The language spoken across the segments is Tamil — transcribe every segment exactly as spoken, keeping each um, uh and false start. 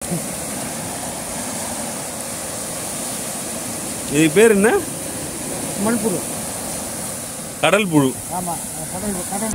இதுக்கு பேர் என்ன? மண்புழு. கடல் புழு. ஆமாம், கடல் கடல்.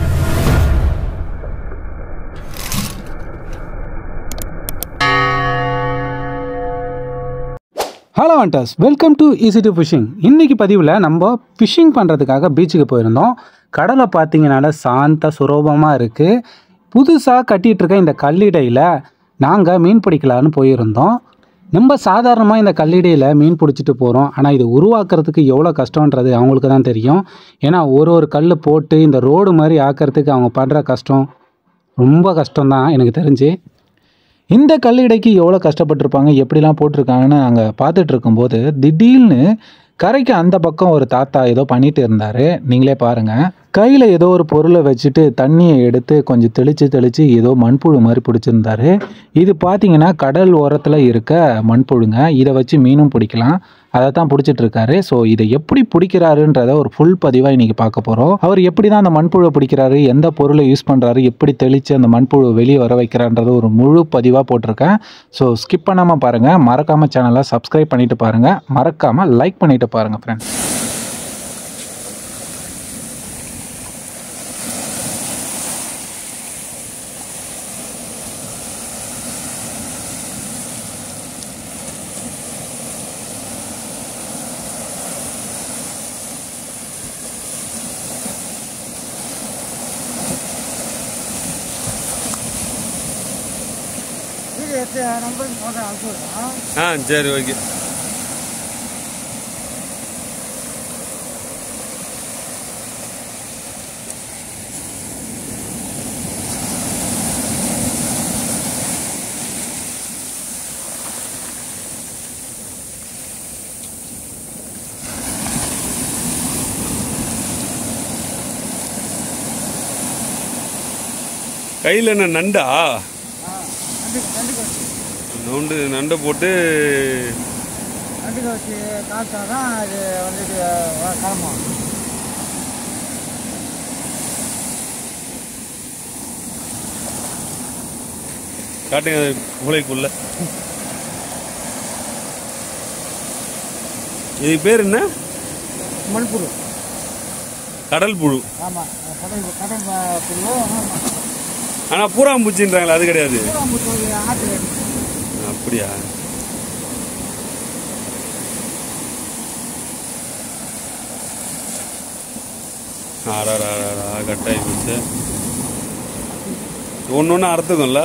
Hello wanders, welcome to easy to fishing. இன்றைக்கி பதிவில் நம்ம ஃபிஷிங் பண்ணுறதுக்காக பீச்சுக்கு போயிருந்தோம். கடலை பார்த்தீங்கனால சாந்த சுரூபமாக இருக்குது. புதுசாக கட்டிகிட்ருக்க இந்த கல்லிடையில் நாங்கள் மீன் பிடிக்கலான்னு போயிருந்தோம். நம்ம சாதாரணமாக இந்த கல்லிடையில் மீன் பிடிச்சிட்டு போகிறோம். ஆனால் இது உருவாக்குறதுக்கு எவ்வளோ கஷ்டன்றது அவங்களுக்கு தான் தெரியும். ஏன்னா ஒரு ஒரு கல் போட்டு இந்த ரோடு மாதிரி ஆக்கிறதுக்கு அவங்க பண்ணுற கஷ்டம் ரொம்ப கஷ்டம்தான் எனக்கு தெரிஞ்சு. இந்த கல்லிடைக்கு எவ்வளோ கஷ்டப்பட்டுருப்பாங்க, எப்படிலாம் போட்டிருக்காங்கன்னு நாங்கள் பார்த்துட்டு இருக்கும்போது திடீர்னு கரைக்கு அந்த பக்கம் ஒரு தாத்தா ஏதோ பண்ணிட்டு இருந்தார். நீங்களே பாருங்கள். கையில் ஏதோ ஒரு பொருளை வச்சுட்டு தண்ணியை எடுத்து கொஞ்சம் தெளித்து தெளித்து ஏதோ மண்புழு மாதிரி பிடிச்சிருந்தாரு. இது பார்த்தீங்கன்னா கடல் ஓரத்தில் இருக்க மண்புழுங்க. இதை வச்சு மீனும் பிடிக்கலாம், அதை தான் பிடிச்சிட்டு இருக்காரு. ஸோ இதை எப்படி பிடிக்கிறாருன்றத ஒரு ஃபுல் பதிவாக இன்றைக்கி பார்க்க போகிறோம். அவர் எப்படி தான் அந்த மண்புழுவை பிடிக்கிறாரு, எந்த பொருளை யூஸ் பண்ணுறாரு, எப்படி தெளித்து அந்த மண்புழுவை வெளியே வர வைக்கிறான்றது ஒரு முழு பதிவாக போட்டிருக்கேன். ஸோ ஸ்கிப் பண்ணாமல் பாருங்கள். மறக்காமல் சேனலை சப்ஸ்கிரைப் பண்ணிவிட்டு பாருங்கள். மறக்காமல் லைக் பண்ணிவிட்டு பாருங்கள் ஃப்ரெண்ட்ஸ். ஆ சரி, ஓகே. கையில் என்ன நண்டா? நண்டு நண்டை போட்டு நண்டு வச்சு காத்தா தான் அது வந்துட்டு கிளம்பும். காட்டுங்க மூளைக்குள்ள. இதுக்கு பேர் என்ன? மண்புழு. கடல் புழு. ஆமாம், கடல் கடல் புழு. ஆனால் பூராம்பூச்சின்றாங்களே, அது கிடையாது. ஆற்று. அப்படியா? ஆறாரா கட்டாயி போச்சு. ஒன்று ஒன்று அறுத்துக்கும்ல.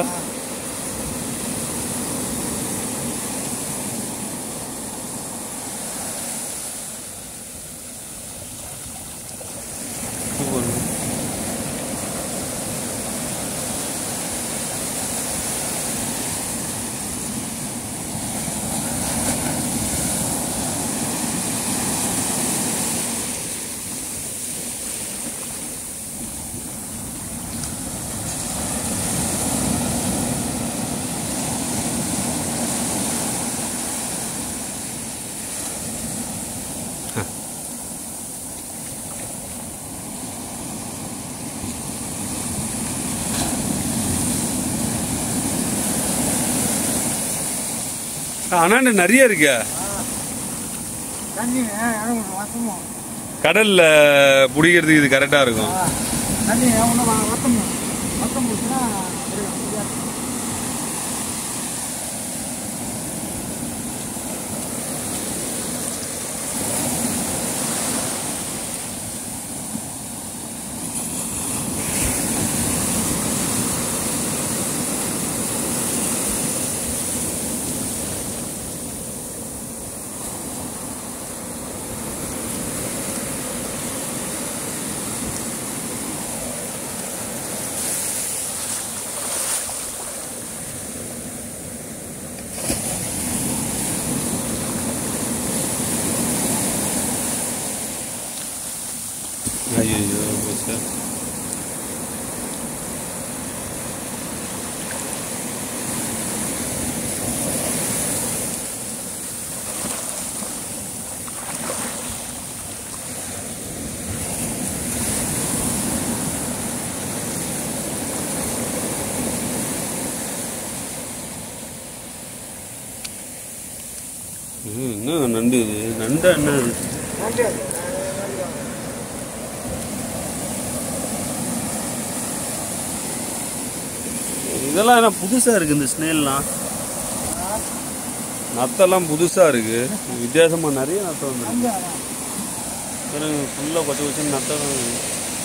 ஆனா நிறைய இருக்கு. கடல்ல பிடிக்கிறதுக்கு இது கரெக்டா இருக்கும். ஐயோ சார். ம், என்ன நண்டு இது நண்டா என்ன இது? நண்டு இதெல்லாம் என்ன புதுசா இருக்கு இந்த ஸ்னேல்லாம் நத்தெல்லாம் புதுசா இருக்கு வித்தியாசமா நிறைய நத்தம் வந்து நண்டு அதான் ஃபுல்லா கொச்ச கொச்சு நத்தம் தான் இருக்கு.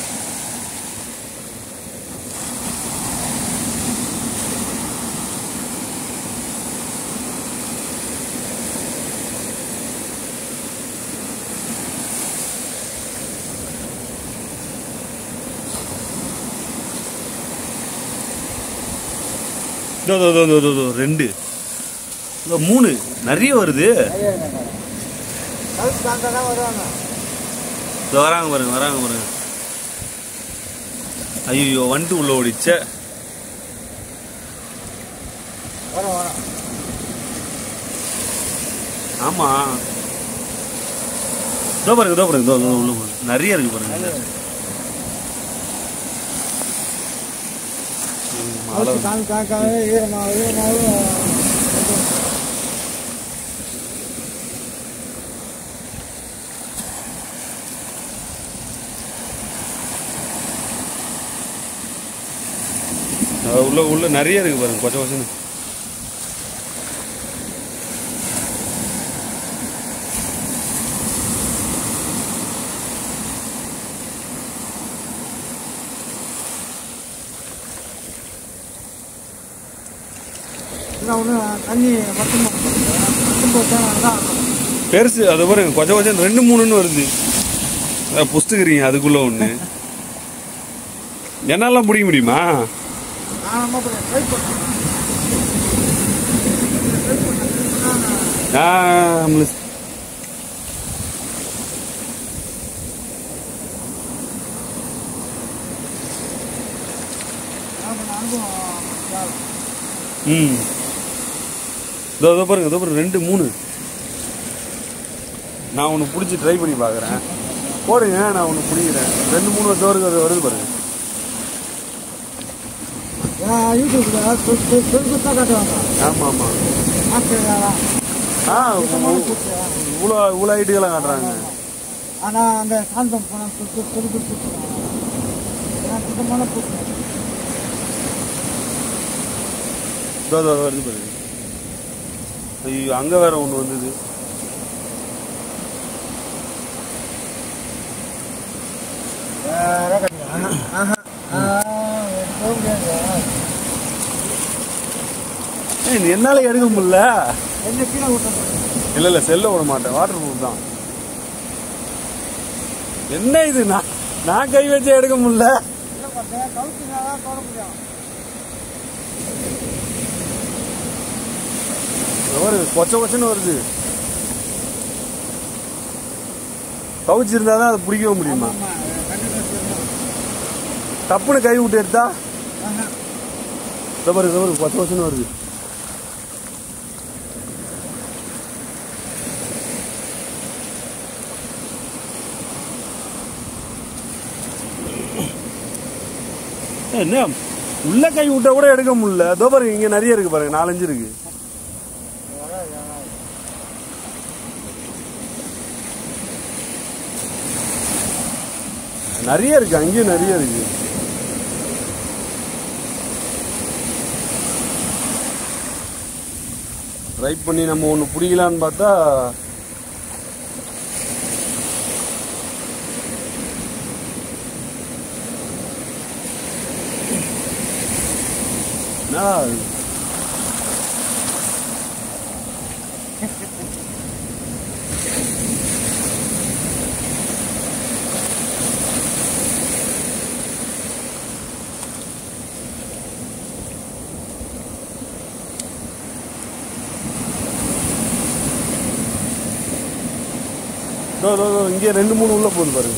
இதோ இதோ இதோ இதோ இதோ ரெண்டு இதோ மூணு நிறைய வருது கழுத்து தாண்டா தான் வருவாங்க இதோ வராங்க பாருங்க வராங்க பாருங்க ஐயோ வந்துட்டு உள்ள ஓடிச்ச வரோம் வரோம் ஆமா இதோ பாருங்க இதோ பாருங்க இதோ இதோ உள்ள பாருங்க நிறைய இருக்கு பாருங்க ம், மழை கழுத்து காமி காக்காவே ஈரமாக ஈரமாகவும் அது உள்ள உள்ள நிறைய இருக்கு பாருங்க கொச்ச கொச்சன்னு இன்னும் ஒன்று தண்ணி மட்டும் மட்டும் போட்டா நல்லா பெருசு அது பாருங்க கொச்ச கொச்சன்னு ரெண்டு மூணுன்னு வருது அதான் புஸ்துக்கிறீங்க அதுக்குள்ள ஒண்ணு என்னாலாம் பிடிக்க முடியுமா நான் நம்ம ட்ரை பண்ணுறேன் ஆ, நம்மள- அனுபவம் தேவை. ம் இதோ இதோ பாருங்க இதோ பாருங்க ரெண்டு மூணு நான் ஒன்று பிடிச்சி ட்ரை பண்ணி பார்க்குறேன் போடுங்க நான் ஒன்று பிடிக்கிறேன் ரெண்டு மூணு வருஷம் அது வருது பாருங்க ஏன்னா யூடியூப்பில் பெருசு தான் காட்டுவாங்க ஆமாம் ஆமாம் ஆஸ்திரேலியாவா ஆ இவ்வளோ இவ்வளோ ஐட்டுக்கெல்லாம் காட்டுறாங்க ஆனால் அந்த சாந்தம் போனால் பெருசு பெருசு பூச்சுவாங்க ஏன்னா சுத்தமான பூச்சு இதோ இதோ வருது பாருங்க ஐயோ அங்கே வேற ஒன்று வந்தது வேற கட்டிக்கலாம் ஆஹா போக முடியாது ஏய் என்னால் எடுக்க முடியல என்ன கீழே விட்டுறது இல்லை இல்லை செல்ல விட மாட்டேன் வாட்டர் ப்ரூஃப் தான் என்ன இது நான் நான் கை வச்சு எடுக்க முடியல இல்லை பார்த்தேன் கவுத்துனா தான் தொட முடியும் ஒரு கொச்ச கொச்சன்னு வருது கவுச்சி இருந்தா தான் அதை பிடிக்கவே முடியுமா ஆமாம் கண்டிப்பாக தப்புன்னு கை விட்டு எடுத்தா ஆஹா தவறு தவறு கொச்ச கொச்சன்னு வருது என்ன உள்ள கை விட்டா கூட எடுக்க முடியல அதோ பாருங்க இங்க நிறைய இருக்கு பாருங்க நாலஞ்சு இருக்கு நிறைய இருக்கு அங்கேயும் நிறைய இருக்கு ட்ரை பண்ணி நம்ம ஒன்று பிடிக்கலான்னு பார்த்தா என்னடா இது? இதோ, இதோ, இதோ, இங்கே ரெண்டு மூணு உள்ள போகுது பாருங்க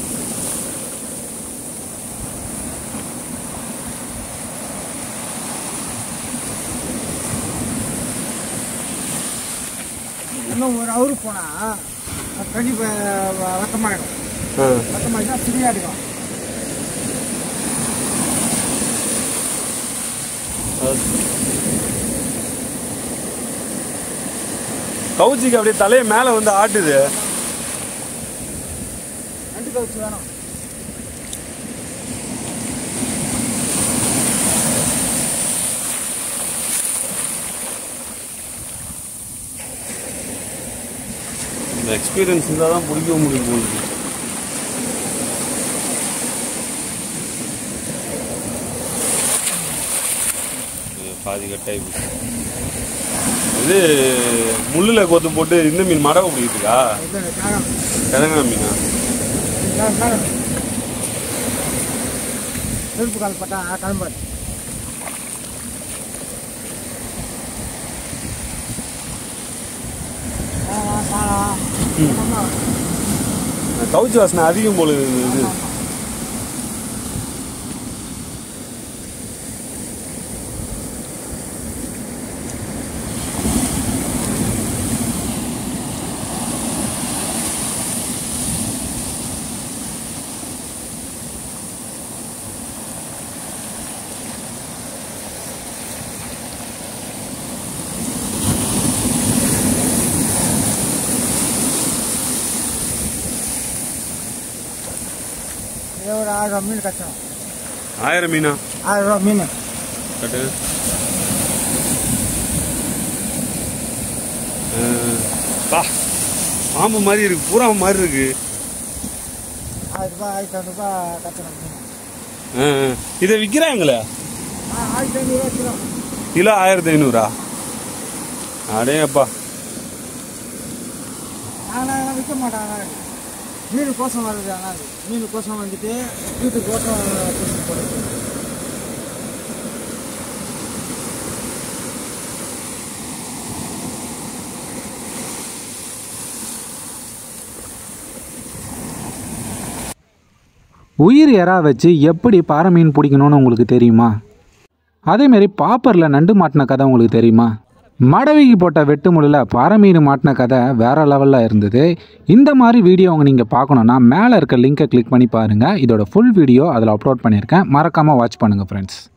இன்னும் ஒரு அவரு போனால் தண்ணி வட்டமாயிடும் ஆ வட்டமாயிட்டா ஃப்ரீயாக இருக்கும் அது- கவுச்சிக்கு அப்படியே தலையை மேலே வந்து ஆட்டுது. ரெண்டு கவுச்சி வேணும். இந்த எக்ஸ்பீரியன்ஸ் இருந்தால் தான் பிடிக்க முடியும் போகுது. பாதி கட்டாயி இது முள்ளில் கொத்து போட்டு இந்த மீன் மடவை பிடிக்குதுக்கா? கிழங்கா மீனா? நெருப்பு கால் பட்டா கிளம்பாது. கவுச்சி வாசனை அதிகம் போல இது. ஒரு ஆயிரம் ரூபா மீன் கட்டணும். ஆயிரம் மீனா? ஆயிரம் ரூபா மீன் கட்டு. பா பாம்பு மாதிரி இருக்கு, பூரா மாதிரி இருக்கு. ஆயிரம் ரூபாய் ஆயிரத்தி ஐநூறுபா கட்டணும் மீன். இதை விற்கிறாங்களே? ஆயிரத்தி ஐநூறுரூவா கிலோ. கிலோ ஆயிரத்தி ஐநூறா? அடேப்பா. நாங்கள் விற்க மாட்டாங்க. மீன் கோசம் வருது. ஆனால் மீன் கோசம் வந்துட்டு வீட்டுக்கு கோசம் போடுறது. உயிர் எறா வச்சு எப்படி பாறை மீன் பிடிக்கணும்னு உங்களுக்கு தெரியுமா? அதேமாரி பாப்பரில் நண்டு மாட்டின கதை உங்களுக்கு தெரியுமா? மடவைக்கு போட்ட வெட்டு முள்ளில் பாறை மீன் மாட்டின கதை வேறு லெவலில் இருந்தது. இந்த மாதிரி வீடியோ உங்கள் நீங்கள் பார்க்கணுன்னா மேலே இருக்க லிங்கை கிளிக் பண்ணி பாருங்கள். இதோட ஃபுல் வீடியோ அதில் அப்லோட் பண்ணியிருக்கேன். மறக்காமல் வாட்ச் பண்ணுங்கள் ஃப்ரெண்ட்ஸ்.